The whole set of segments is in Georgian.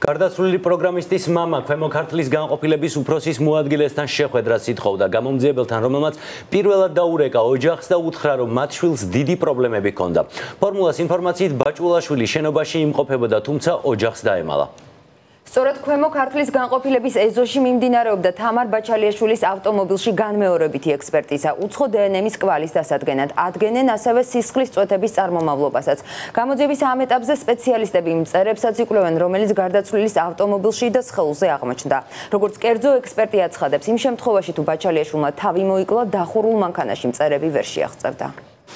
გარდაცვლილი პროგრამისტის მამა ქვემო ქართლის განყოფილების უფროსის მოადგილესთან შეხვედრას ითხოვდა გამომძიებელთან, რომელმაც პირველად დაურეკა ოჯახს და უთხრა, რომ მათ შვილს დიდი პრობლემები ჰქონდა. ფორმულას ინფორმაციით ბაჭულაშვილი შენობაში იმყოფებოდა, თუმცა ოჯახს დაემალა. სწორედ ქვემო ქართლის განყოფილების ეზოში მიმდინარეობდა თამარ ბაჩალიაშვილის ავტომობილში განმეორებითი ექსპერტიზა უცხო დნმ-ის კვალის დასადგენად. ადგენენ ასევე სისხლის წვეთების წარმომავლობასაც. გამოძიების ამ ეტაპზე სპეციალისტები მწერებსაც იკვლევენ, რომელიც გარდაცვლილის ავტომობილში და სხეულზე აღმოჩნდა. როგორც კერძო ექსპერტი აცხადებს, იმ შემთხვევაში თუ ბაჩალიაშვილმა თავი მოიკლა, დახურულ მანქანაში მწერები ვერ შეაღწევდა.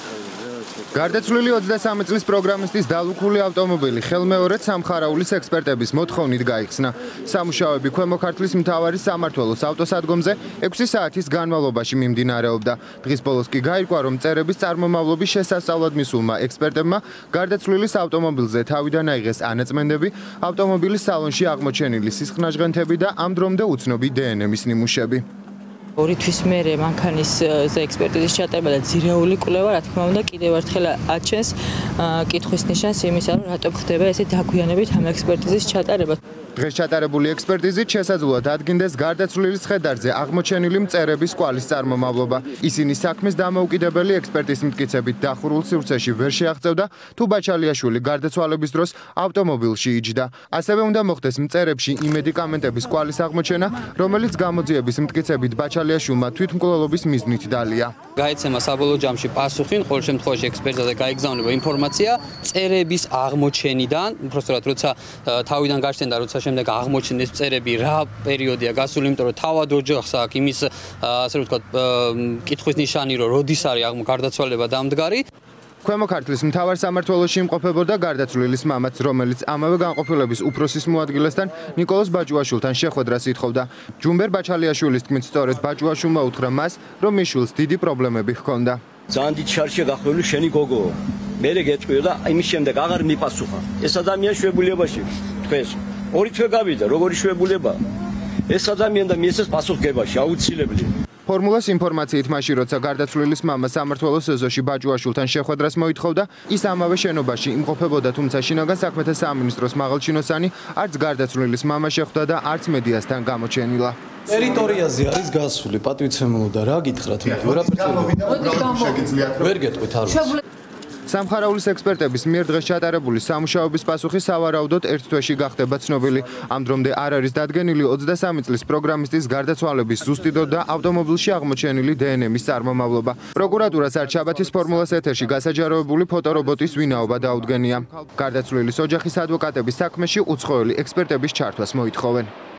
გარდაცვლილი 23 წლის პროგრამისტის დალუქული ავტომობილი ხელმეორედ სამხარაულის ექსპერტების მოთხოვნით გაიხსნა. სამუშაოები ქვემო ქართლის მთავარი სამმართველოს ავტოსადგომზე 6 საათის განმავლობაში მიმდინარეობდა. დღის ბოლოს კი გაირკვა, რომ მწერების წარმომავლობის შესასწავლად მისულმა ექსპერტებმა გარდაცვლილის ავტომობილზე თავიდან აიღეს ანაწმენდები, ავტომობილის სალონში აღმოჩენილი სისხლნაჟღენთები და ამ დრომდე უცნობი დნმ-ის ნიმუშები. 2 თვის მერე მანქანის ექსპერტიზის ჩატარება და ძირეული კვლევა, რა თქმა უნდა, კიდევ ერთხელ აჩენს კითხვის ნიშანს იმისა, რომ რატომ ხდება ესე დაგვიანებით ამ ექსპერტიზის ჩატარება. დღეს ჩატარებული ექსპერტიზით შესაძლოა დადგინდეს გარდაცვლილის ხედარზე აღმოჩენილი მწერების კვალის წარმომავლობა. ისინი საქმის დამოუკიდებელი ექსპერტის მტკიცებით დახურულ სივრცეში ვერ შეაღწევდა, თუ ბაჩალიაშვილი გარდაცვალების დროს ავტომობილში იჯდა. ასევე უნდა მოხდეს მწერებში იმ მედიკამენტების კვალის აღმოჩენა, რომელიც გამოძიების მტკიცებით ბაჩალიაშვილმა თვითმკვლელობის მიზნით დალია. გაეცემა საბოლოო ჯამში პასუხი, ყოველ შემთხვევაში ექსპერტიზაზე გაიგზავნება ინფორმაცია წერების აღმოჩენიდან, უბრალოდ როცა თავიდან გაჩნდა, როცა შემდეგ აღმოჩნდეს წერები რა პერიოდია გასული, იმიტომ რომ თავად ოჯახს აქვს იმის ასე ვთქვათ კითხვის ნიშანი, რომ როდის არის გარდაცვალება დამდგარი. ქვემო ქართლის მთავარ სამმართველოში იმყოფებოდა გარდაცვლილის მამაც, რომელიც ამავე განყოფილების უფროსის მოადგილესთან ნიკოლოზ ბაჭუაშვილთან შეხვედრას ითხოვდა. ჯუმბერ ბაჩალიაშვილის თქმით, სწორედ ბაჭუაშვილმა უთხრა მას, რომ მის შვილს დიდი პრობლემები ჰქონდა. ძალიან დიდ შარშია გახვეული შენი გოგო. მე გეტყვიო და იმის შემდეგ აღარ მიპასუხა. ეს ადამიანი შვებულებაში თქვენს 2 თვე გავიდა, როგორი შვებულება. ეს ადამიანი და მისცეს პასუხგებაში აუცილებლი. ფორმულას ინფორმაციით მაშინ, როცა გარდაცვლილის მამა სამმართველოს ეზოში ბაჭუაშვილთან შეხვედრას მოითხოვდა, ის ამავე შენობაში იმყოფებოდა, თუმცა შინაგან საქმეთა სამინისტროს მაღალჩინოსანი არც გარდაცვლილის მამა შეხვდა და არც მედიასთან გამოჩენილა. ტერიტორიაზე არის გასული პატივცემულო და რა გითხრათ, ვერ გეტყვით არ ვიცი. სამხარაულის ექსპერტების მიერ დღეს ჩატარებული სამუშაოების პასუხი სავარაუდოდ ერთ თვეში გახდება ცნობილი. ამ დრომდე არ არის დადგენილი 23 წლის პროგრამისტის გარდაცვალების ზუსტი დრო და ავტომობილში აღმოჩენილი დნმ-ის წარმომავლობა. პროკურატურას არ შაბათის ფორმულას ეთერში გასაჯაროებული ფოტორობოტის ვინაობა დაუდგენია. გარდაცვლილის ოჯახის ადვოკატების საქმეში უცხოელი ექსპერტების ჩართვას მოითხოვენ.